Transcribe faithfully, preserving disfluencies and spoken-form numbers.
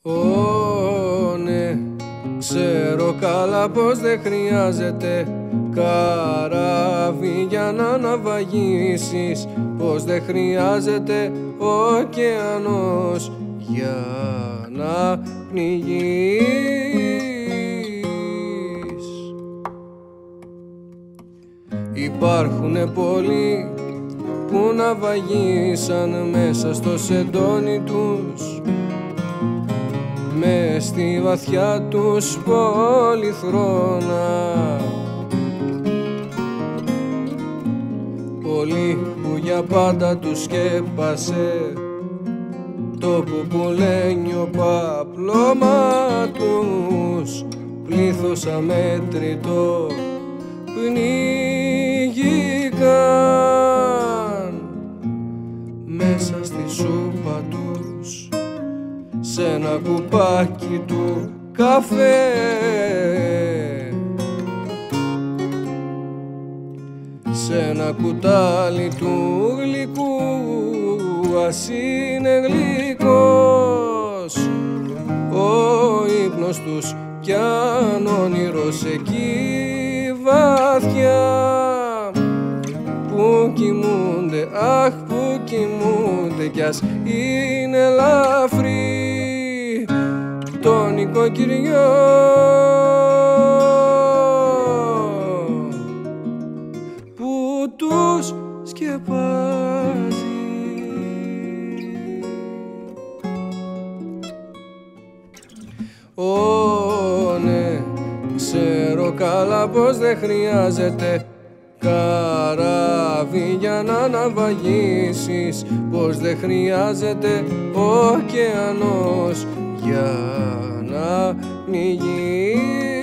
Ω, ναι, ξέρω καλά πως δεν χρειάζεται καράβι για να ναυαγήσεις, πως δεν χρειάζεται ωκεανός για να πνιγείς. Υπάρχουνε πολλοί που ναυαγήσαν μέσα στο σεντόνι τους, μες στη βαθιά τους πολυθρόνα. Πολλοί που για πάντα τους σκέπασε το πουπουλένιο παπλώμα τους, πλήθος αμέτρητο πνίγηκαν μέσα στη σούπα τους, σ' ένα κουπάκι του καφέ. Σ' ένα κουτάλι του γλυκού, ας είναι γλυκός ο ύπνος τους κι αν όνειρος εκεί βαθιά που κοιμούνται, αχ που κοιμούνται κι ας είναι ελαφρύ το νοικοκυριό που τους σκεπάζει. Ω, ναι, ξέρω καλά πως δεν χρειάζεται καράβι για να ναυαγήσεις, πως δεν χρειάζεται ωκεανός για να πνιγείς.